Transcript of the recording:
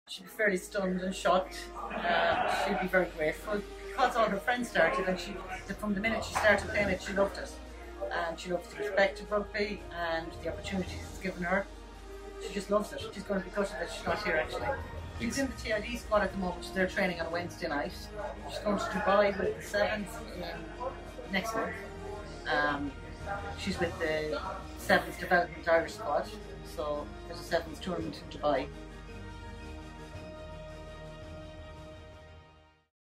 she'd be fairly stunned and shocked. She'd be very grateful because all her friends started, and from the minute she started playing it, she loved it. And she loves the respect of rugby and the opportunities it's given her. She just loves it. She's going to be gutted that she's not here actually. She's in the TID squad at the moment. They're training on a Wednesday night. She's going to Dubai with the Sevens next month. She's with the Sevens Development Irish squad. So there's a Sevens tournament in Dubai.